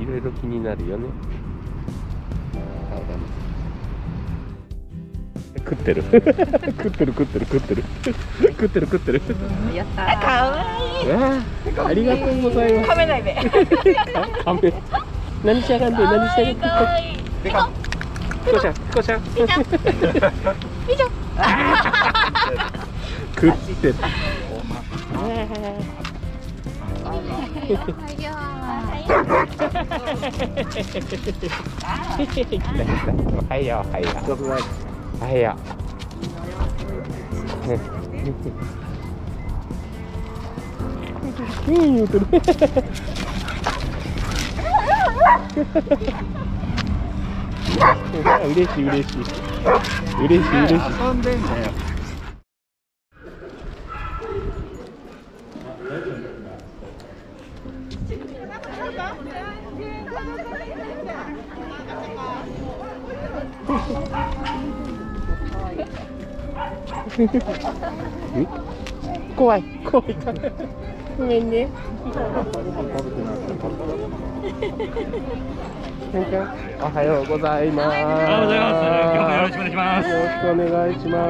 いろいろ気になるよね。食ってる食ってる食ってる食ってる食ってる食ってる。 やったー。かわいい。 ありがとうございます。 噛めないで。 噛め。何しやがんで何しやがんで。 かわいい。 ピコちゃんピコちゃん。 ピチョ。 食ってる。はいよはいよ。はいよ。言うてる。嬉しい嬉しい嬉しい嬉しい。遊んでんだよ。怖い怖いから。ごめんね。おはようございます。おはようございます。今日もよろしくお願いします。よろしくお願いします。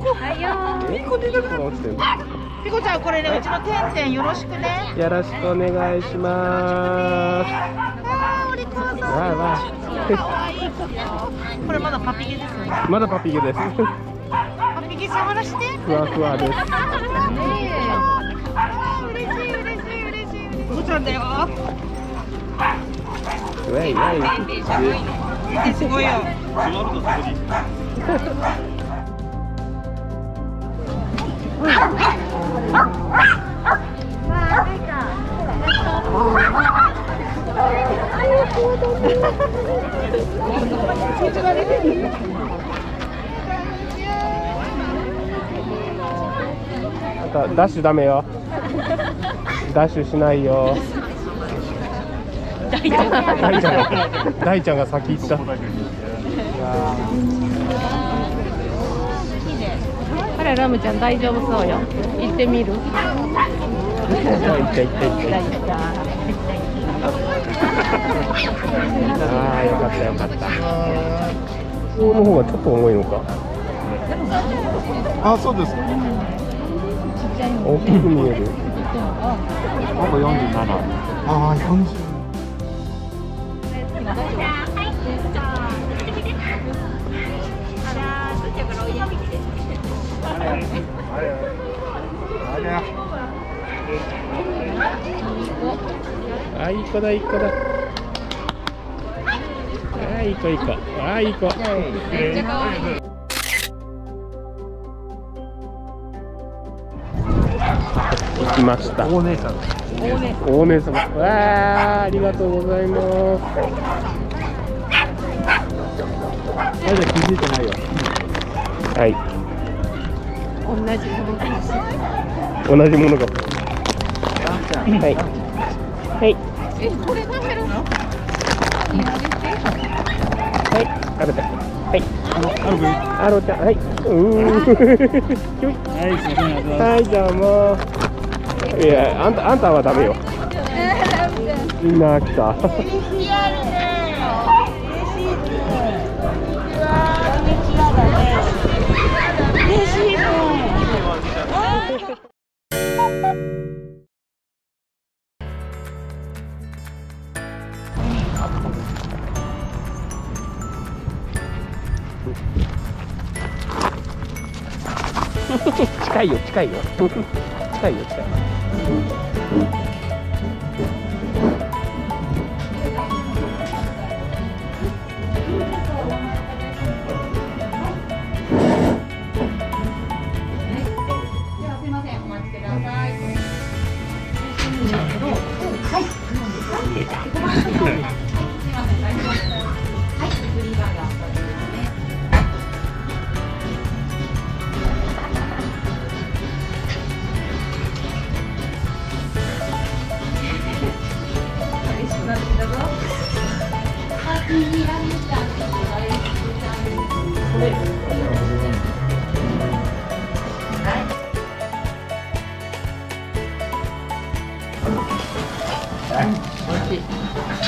おはよう。ピコちゃん、これね、うちのてんよろしくね。よろしくお願いします。ああ、お利口さん。わこれまだパピゲですよね。まだパピゲです。パピゲ触らして。ふわふわです。嬉しい嬉しい嬉しい。ピコちゃんだよ。ウェイウェイ。すごいよ。座るとすごい。ダッシュダメよ。ダッシュしないよ。大ちゃんが先行った。あら、ラムちゃん大丈夫そうよ。行ってみる。行った。ああ、よかったよかった。この方がちょっと重いのか。あ、そうです。大きく見える。ほぼ47。ああ、40。あ、いい子だいい子だ。あ、いい子いい子。あ、いい子。行きました。大姉さん。大姉さん。わあ、ありがとうございます。まだ気づいてないよ。はい。同じものが。はい。はい。これ食べるの？はい、食べた。はい。アロちゃん、はい。はい、どうも。いや、あんたはダメよ。みんな来た。近いよ近いよ近いよ近い。 しい。